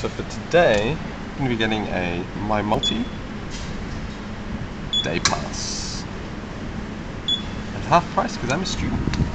So for today, I'm going to be getting a MyMulti day pass at half price because I'm a student.